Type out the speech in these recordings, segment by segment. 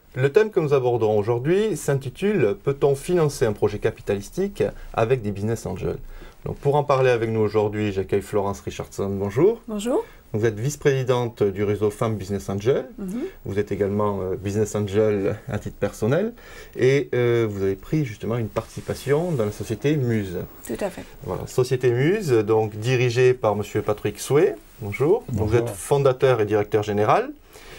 Le thème que nous abordons aujourd'hui s'intitule « Peut-on financer un projet capitalistique avec des business angels ?» Donc pour en parler avec nous aujourd'hui, j'accueille Florence Richardson. Bonjour. Bonjour. Vous êtes vice-présidente du réseau Femmes Business Angel. Vous êtes également business angel à titre personnel. Et vous avez pris justement une participation dans la société Muse. Tout à fait. Voilà, société Muse, donc dirigée par M. Patrick Souhait. Bonjour. Bonjour. Vous êtes fondateur et directeur général.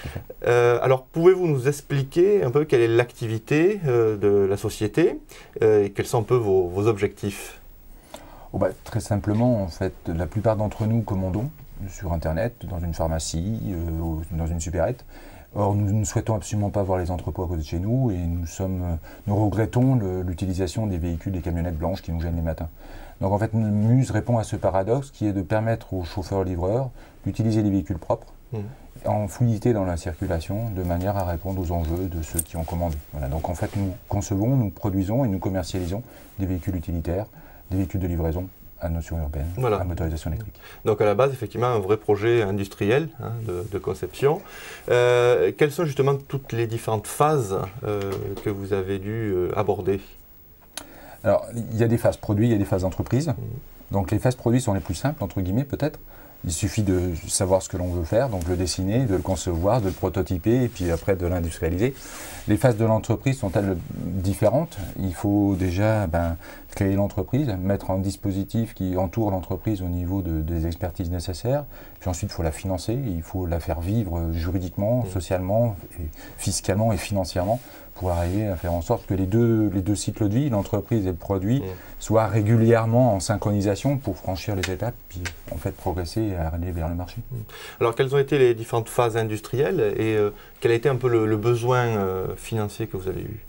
Alors, pouvez-vous nous expliquer un peu quelle est l'activité de la société et quels sont un peu vos objectifs? Très simplement, en fait, la plupart d'entre nous commandons sur Internet, dans une pharmacie, dans une supérette. Or, nous ne souhaitons absolument pas voir les entrepôts à côté de chez nous et nous regrettons l'utilisation des véhicules, des camionnettes blanches qui nous gênent les matins. Donc en fait, Muse répond à ce paradoxe qui est de permettre aux chauffeurs-livreurs d'utiliser des véhicules propres en fluidité dans la circulation, de manière à répondre aux enjeux de ceux qui ont commandé. Voilà. Donc en fait, nous concevons, nous produisons et nous commercialisons des véhicules utilitaires, des véhicules de livraison à notion urbaine, à motorisation électrique. Donc à la base, effectivement, un vrai projet industriel de conception. Quelles sont justement toutes les différentes phases que vous avez dû aborder? Alors, il y a des phases produits, il y a des phases entreprises. Donc les phases produits sont les plus simples, entre guillemets peut-être. Il suffit de savoir ce que l'on veut faire, donc le dessiner, de le concevoir, de le prototyper et puis après de l'industrialiser. Les phases de l'entreprise sont-elles différentes? Il faut déjà créer l'entreprise, mettre un dispositif qui entoure l'entreprise au niveau des expertises nécessaires. Puis ensuite, il faut la financer, il faut la faire vivre juridiquement, socialement, et fiscalement et financièrement pour arriver à faire en sorte que les deux cycles de vie, l'entreprise et le produit, soient régulièrement en synchronisation pour franchir les étapes, puis en fait progresser et aller vers le marché. Alors, quelles ont été les différentes phases industrielles et quel a été un peu le besoin financier que vous avez eu?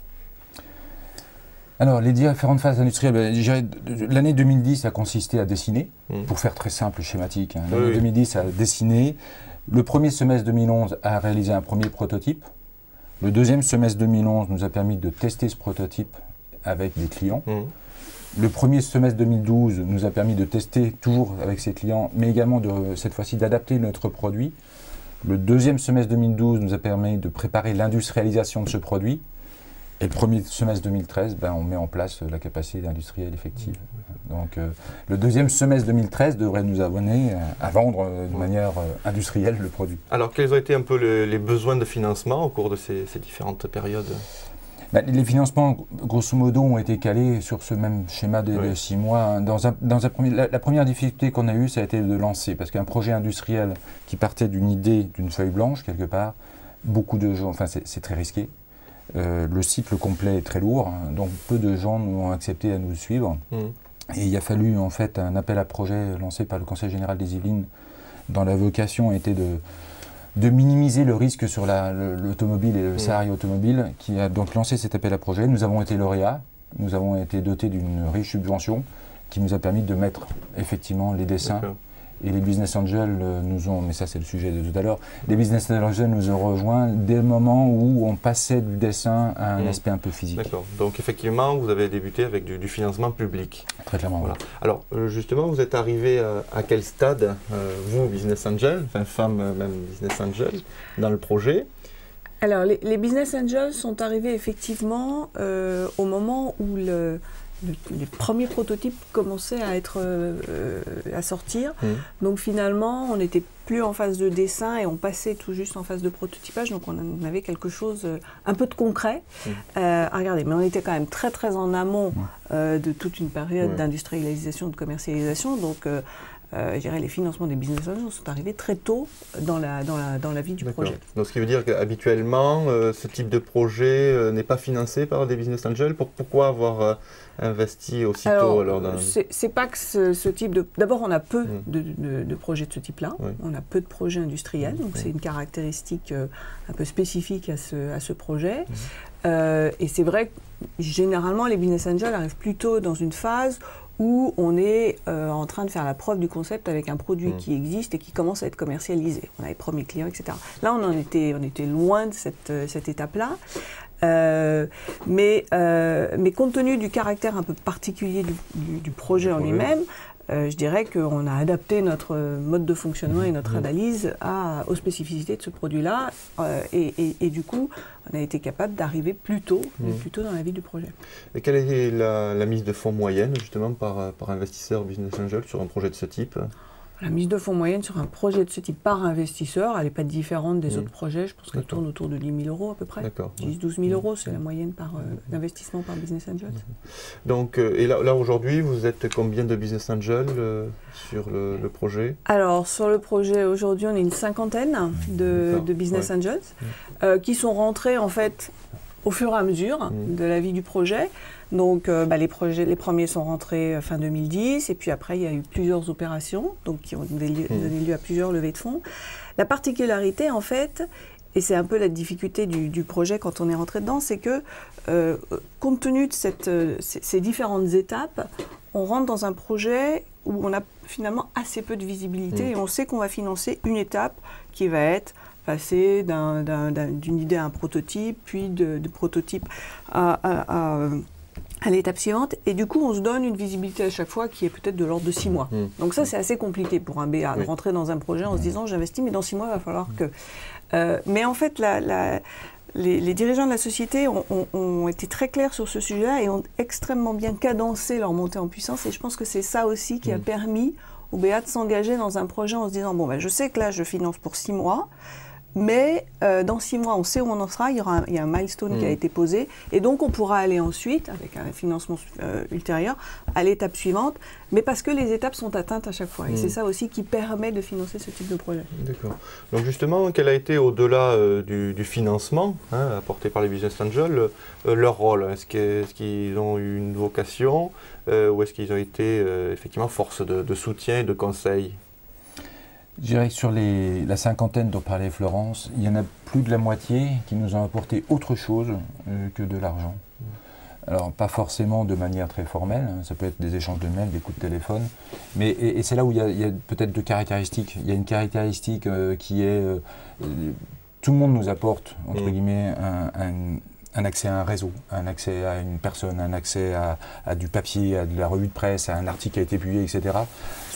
Alors, les différentes phases industrielles, l'année 2010 a consisté à dessiner, pour faire très simple et schématique. L'année 2010 a dessiné, le premier semestre 2011 a réalisé un premier prototype. Le deuxième semestre 2011 nous a permis de tester ce prototype avec des clients. Le premier semestre 2012 nous a permis de tester toujours avec ces clients, mais également cette fois-ci d'adapter notre produit. Le deuxième semestre 2012 nous a permis de préparer l'industrialisation de ce produit. Et le premier semestre 2013, on met en place la capacité industrielle effective. Donc le deuxième semestre 2013 devrait nous amener à vendre de manière industrielle le produit. Alors quels ont été un peu les besoins de financement au cours de ces différentes périodes? Les financements, grosso modo, ont été calés sur ce même schéma de 6 mois. La première difficulté qu'on a eue, ça a été de lancer, parce qu'un projet industriel qui partait d'une idée, d'une feuille blanche, quelque part, beaucoup de gens, c'est très risqué. Le cycle complet est très lourd, donc peu de gens ont accepté à nous suivre. Et il a fallu en fait un appel à projet lancé par le Conseil général des Yvelines, dont la vocation était de minimiser le risque sur l'automobile et le salarié automobile, qui a donc lancé cet appel à projet. Nous avons été lauréats, nous avons été dotés d'une riche subvention qui nous a permis de mettre effectivement les dessins. Et les business angels mais ça c'est le sujet de tout à l'heure, les business angels nous ont rejoints dès le moment où on passait du dessin à un aspect un peu physique. D'accord, donc effectivement vous avez débuté avec du financement public. Très clairement. Voilà. Alors justement vous êtes arrivé à quel stade, vous business angel, femme même business angel, dans le projet? Alors les business angels sont arrivés effectivement au moment où les premiers prototypes commençaient à sortir. Donc finalement, on n'était plus en phase de dessin et on passait tout juste en phase de prototypage. Donc on avait quelque chose, un peu de concret à regarder. Mais on était quand même très très en amont de toute une période d'industrialisation, de commercialisation. Donc je dirais les financements des business angels sont arrivés très tôt dans la vie du projet. Donc ce qui veut dire qu'habituellement, ce type de projet n'est pas financé par des business angels. Pourquoi avoir investi aussitôt? C'est pas que ce type de... D'abord, on a peu de projets de ce type-là. On a peu de projets industriels, donc c'est une caractéristique un peu spécifique à ce projet. Et c'est vrai que généralement, les business angels arrivent plutôt dans une phase où on est en train de faire la preuve du concept avec un produit qui existe et qui commence à être commercialisé. On a les premiers clients, etc. Là, on était loin de cette étape-là. Mais compte tenu du caractère un peu particulier du projet en lui-même, je dirais qu'on a adapté notre mode de fonctionnement et notre analyse aux spécificités de ce produit-là. Et du coup, on a été capable d'arriver plus tôt dans la vie du projet. Et quelle est la mise de fonds moyenne, justement, par investisseur Business Angel sur un projet de ce type ? La mise de fonds moyenne sur un projet de ce type par investisseur, elle n'est pas différente des autres projets. Je pense qu'elle tourne autour de 10 000 € à peu près. 10-12 000 €, c'est la moyenne d'investissement par Business Angel. Donc, et là aujourd'hui, vous êtes combien de Business Angel sur le projet? Alors, sur le projet, aujourd'hui, on est une cinquantaine de Business Angels qui sont rentrés en fait au fur et à mesure de la vie du projet. Donc, les premiers sont rentrés fin 2010, et puis après, il y a eu plusieurs opérations qui ont donné lieu à plusieurs levées de fonds. La particularité, en fait, et c'est un peu la difficulté du projet quand on est rentré dedans, c'est que, compte tenu de ces différentes étapes, on rentre dans un projet où on a finalement assez peu de visibilité, et on sait qu'on va financer une étape qui va être passer d'une idée à un prototype, puis de prototype à l'étape suivante, et du coup on se donne une visibilité à chaque fois qui est peut-être de l'ordre de 6 mois. Donc ça c'est assez compliqué pour un BA, de rentrer dans un projet en se disant j'investis mais dans 6 mois il va falloir que... mais en fait les dirigeants de la société ont été très clairs sur ce sujet-là et ont extrêmement bien cadencé leur montée en puissance, et je pense que c'est ça aussi qui a permis au BA de s'engager dans un projet en se disant bon je sais que là je finance pour 6 mois, mais dans 6 mois, on sait où on en sera, il y a un milestone qui a été posé, et donc on pourra aller ensuite, avec un financement ultérieur, à l'étape suivante, mais parce que les étapes sont atteintes à chaque fois. Et c'est ça aussi qui permet de financer ce type de projet. D'accord. Donc justement, quel a été, au-delà du financement apporté par les Business Angels, leur rôle? Est-ce qu'ils ont eu une vocation, ou est-ce qu'ils ont été effectivement force de soutien et de conseil? Je dirais que sur la cinquantaine dont parlait Florence, il y en a plus de la moitié qui nous ont apporté autre chose que de l'argent. Alors, pas forcément de manière très formelle, ça peut être des échanges de mails, des coups de téléphone, mais et c'est là où il y a peut-être deux caractéristiques. Il y a une caractéristique qui est tout le monde nous apporte, entre guillemets, un accès à un réseau, un accès à une personne, un accès à du papier, à de la revue de presse, à un article qui a été publié, etc. Ce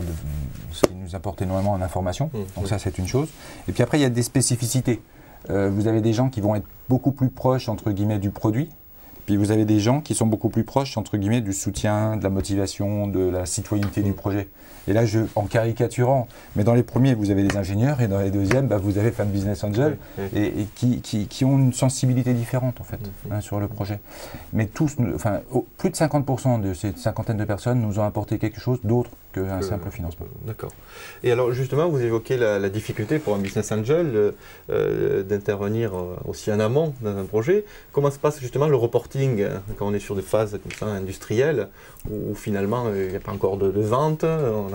qui nous apporte énormément en information. Donc ça, c'est une chose. Et puis après, il y a des spécificités. Vous avez des gens qui vont être beaucoup plus proches, entre guillemets, du produit. Puis vous avez des gens qui sont beaucoup plus proches, entre guillemets, du soutien, de la motivation, de la citoyenneté du projet. Et là, en caricaturant, mais dans les premiers, vous avez des ingénieurs, et dans les deuxièmes, vous avez Fan Business Angel, et qui ont une sensibilité différente, en fait, sur le projet. Mais tous, plus de 50% de ces cinquantaine de personnes nous ont apporté quelque chose d'autre qu'un simple financement. D'accord. Et alors, justement, vous évoquez la difficulté pour un Business Angel d'intervenir aussi en amont dans un projet. Comment se passe justement le reporting quand on est sur des phases comme ça, industrielles, où finalement il n'y a pas encore de vente, on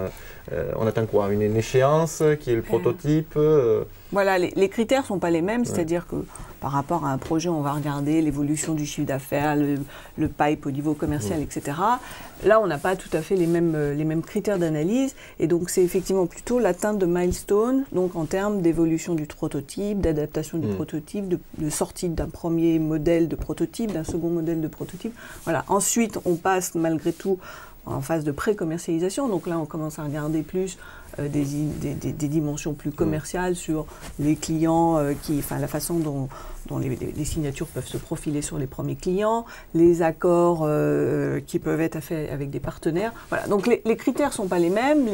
attend quoi? Une échéance qui est le prototype Voilà, les critères ne sont pas les mêmes, c'est-à-dire que par rapport à un projet, on va regarder l'évolution du chiffre d'affaires, le pipe au niveau commercial, etc. Là, on n'a pas tout à fait les mêmes critères d'analyse, et donc c'est effectivement plutôt l'atteinte de milestones, donc en termes d'évolution du prototype, d'adaptation du prototype, de sortie d'un premier modèle de prototype, d'un second modèle de prototype. Voilà. Ensuite, on passe malgré tout en phase de pré-commercialisation, donc là on commence à regarder plus des dimensions plus commerciales sur les clients, la façon dont les signatures peuvent se profiler sur les premiers clients, les accords qui peuvent être faits avec des partenaires. Voilà. Donc les critères ne sont pas les mêmes,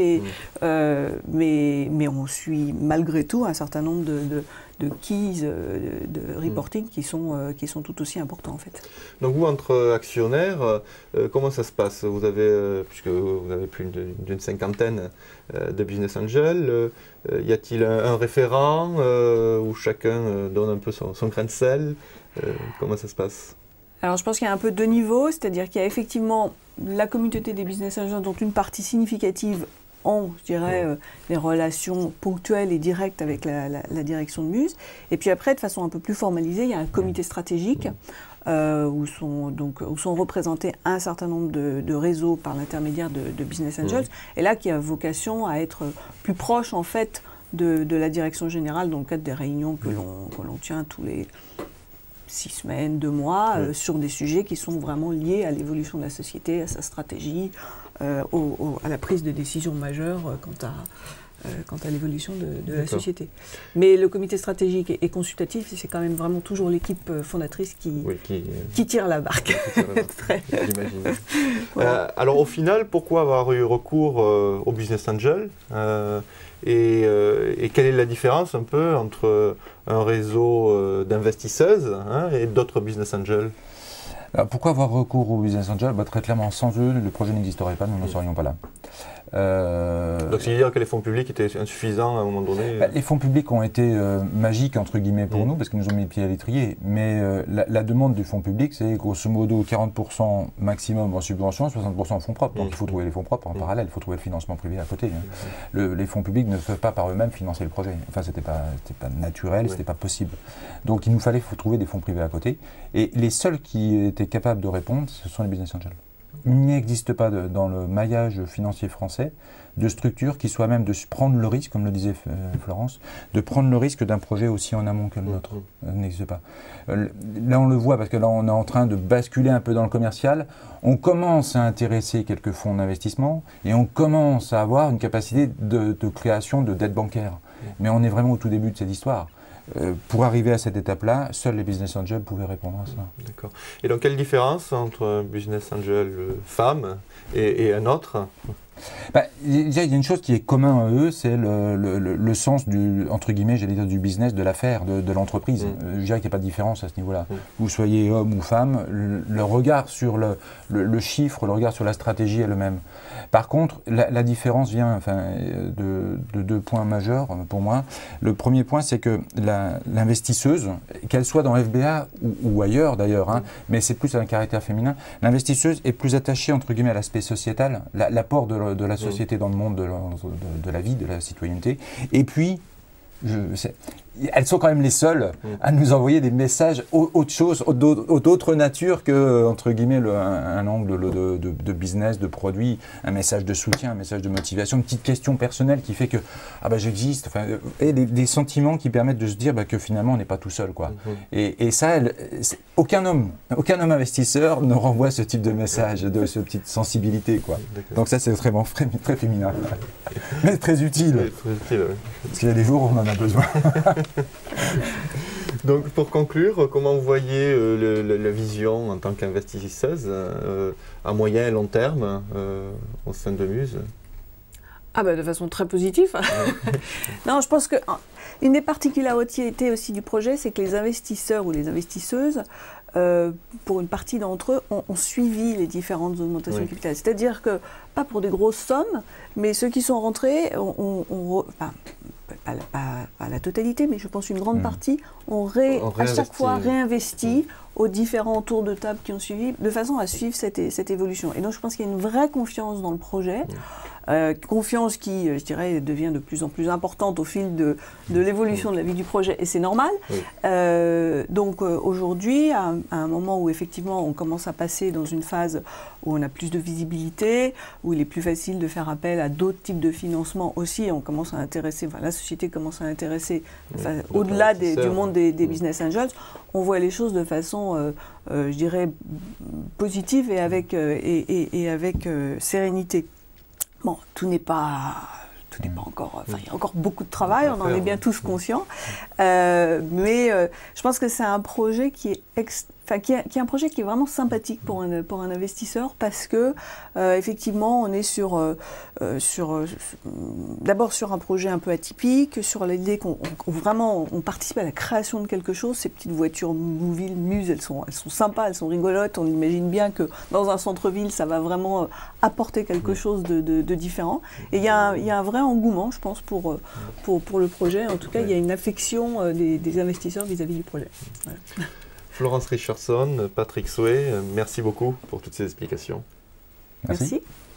mais on suit malgré tout un certain nombre de keys de reporting qui sont tout aussi importants en fait. Donc vous, entre actionnaires, comment ça se passe? Vous avez, puisque vous avez plus d'une cinquantaine de Business Angels, y a-t-il un référent où chacun donne un peu son grain de sel? Comment ça se passe? Alors je pense qu'il y a un peu deux niveaux, c'est-à-dire qu'il y a effectivement la communauté des Business Angels dont une partie significative je dirais, des relations ponctuelles et directes avec la direction de Muse. Et puis après, de façon un peu plus formalisée, il y a un comité stratégique où sont représentés un certain nombre de réseaux par l'intermédiaire de Business Angels. Et là, qui a vocation à être plus proche, en fait, de la direction générale dans le cadre des réunions que l'on tient tous les 6 semaines, 2 mois, sur des sujets qui sont vraiment liés à l'évolution de la société, à sa stratégie, à la prise de décision majeure quant à l'évolution de la société. Mais le comité stratégique et consultatif, c'est quand même vraiment toujours l'équipe fondatrice qui tire la barque. J'imagine. Alors au final, pourquoi avoir eu recours au Business Angel et quelle est la différence un peu entre un réseau d'investisseuses et d'autres Business Angels? Alors, pourquoi avoir recours au Business Angel? Très clairement, sans eux, le projet n'existerait pas, nous n'en serions pas là. Donc, c'est-à-dire que les fonds publics étaient insuffisants à un moment donné? Les fonds publics ont été magiques, entre guillemets, pour nous, parce qu'ils nous ont mis le pied à l'étrier. Mais la demande du fonds public, c'est grosso modo 40% maximum en subvention, 60% en fonds propres. Donc, il faut trouver les fonds propres en parallèle, il faut trouver le financement privé à côté. Les fonds publics ne peuvent pas par eux-mêmes financer le projet. Enfin, c'était pas naturel, c'était pas possible. Donc, il nous fallait trouver des fonds privés à côté. Et les seuls qui étaient capables de répondre, ce sont les business angels. Il n'existe pas dans le maillage financier français de structure qui soit même de prendre le risque, comme le disait Florence, de prendre le risque d'un projet aussi en amont que le nôtre. Ça n'existe pas. Là, on le voit parce que là, on est en train de basculer un peu dans le commercial. On commence à intéresser quelques fonds d'investissement et on commence à avoir une capacité de création de dette bancaire. Mais on est vraiment au tout début de cette histoire. Pour arriver à cette étape-là, seuls les business angels pouvaient répondre à ça. D'accord. Et donc, quelle différence entre un business angel femme et un autre? Déjà, il y a une chose qui est commun à eux, c'est le sens du, entre guillemets, j'allais dire, du business, de l'affaire, de l'entreprise. Je dirais qu'il n'y a pas de différence à ce niveau-là. Vous soyez homme ou femme, le regard sur le chiffre, le regard sur la stratégie est le même. Par contre, la différence vient de deux points majeurs pour moi. Le premier point, c'est que l'investisseuse, qu'elle soit dans FBA ou ailleurs d'ailleurs, mais c'est plus un caractère féminin, l'investisseuse est plus attachée, entre guillemets, à l'aspect sociétal, l'apport de la société dans le monde de la vie, de la citoyenneté. Et puis, elles sont quand même les seules à nous envoyer des messages autre chose, d'autre nature que, entre guillemets, un angle de business, de produit, un message de soutien, un message de motivation, une petite question personnelle qui fait que j'existe, et des sentiments qui permettent de se dire que finalement on n'est pas tout seul, quoi. Et ça, aucun homme investisseur ne renvoie ce type de message, de cette petite sensibilité, quoi. Donc ça, c'est vraiment très féminin, mais très utile. Parce qu'il y a des jours où on en a besoin. Donc pour conclure, comment vous voyez la vision en tant qu'investisseuse à moyen et long terme au sein de Muse? De façon très positive. Non, je pense qu'une des particularités aussi du projet, c'est que les investisseurs ou les investisseuses, pour une partie d'entre eux, ont suivi les différentes augmentations de capital. C'est-à-dire que, pas pour des grosses sommes, mais ceux qui sont rentrés, pas la totalité, mais je pense une grande partie, ont à chaque fois réinvesti aux différents tours de table qui ont suivi, de façon à suivre cette évolution. Et donc je pense qu'il y a une vraie confiance dans le projet, confiance qui, je dirais, devient de plus en plus importante au fil de l'évolution de la vie du projet, et c'est normal. Donc aujourd'hui, à un moment où effectivement on commence à passer dans une phase où on a plus de visibilité, où il est plus facile de faire appel à d'autres types de financement aussi, on commence à intéresser, la société commence à intéresser au-delà du monde des business angels, on voit les choses de façon, je dirais, positive et avec sérénité. Bon, tout n'est pas encore, il y a encore beaucoup de travail, on en est bien tous conscients, mais je pense que c'est un projet qui est un projet qui est vraiment sympathique pour un investisseur parce que effectivement on est d'abord sur un projet un peu atypique, sur l'idée qu'on vraiment on participe à la création de quelque chose. Ces petites voitures Mouville, Muse, elles sont sympas, elles sont rigolotes. On imagine bien que dans un centre-ville ça va vraiment apporter quelque chose de différent. Et il y a un vrai engouement, je pense, pour le projet. En tout cas, il y a une affection des investisseurs vis-à-vis du projet. Voilà. Florence Richardson, Patrick Souhé, merci beaucoup pour toutes ces explications. Merci.